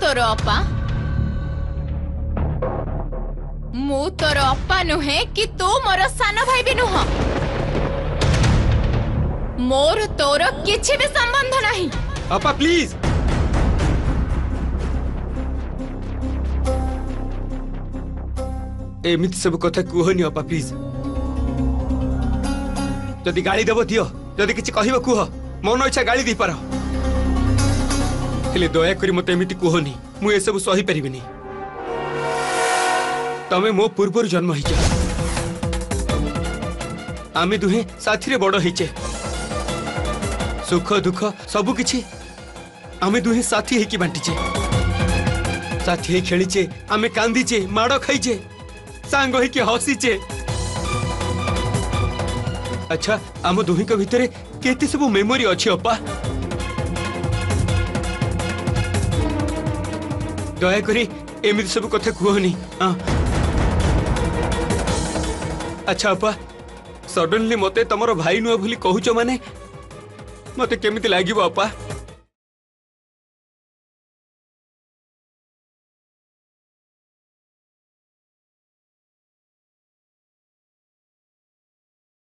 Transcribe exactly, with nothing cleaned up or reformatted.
तोर अपा मु तोर अपा नुहे कि तू मोर सान भाई भी नुह। मोर तोर किछि भी संबंध नहीं। अपा प्लीज एमिति सब कथा कुहनी अपा प्लीज। जदि गाली देव दियो जदि किछि कहिबो कुह मन इच्छा गाली दी पार हेले दया करी मते एमिति कुहनी मु ए सब सही परिबिनी। तमे मो पूर्वर जन्म हिचे आमे दुहे साथी रे बड़ हिचे सुख दुख सबु किछि आमे दुहे साथी हेकी बांटीचे साथी हे खेलीचे आमे कांदीचे माड़ खाइचे सांग हेकी हसीचे। अच्छा आम दुही के भितरे केते सब मेमोरी अछि अपा दया करी एमिति सब कथा कुहनी। अच्छा अपा सडनली मते तमरो भाई नुआ भूली कहूच माने मते केमिति लागिबो अपा?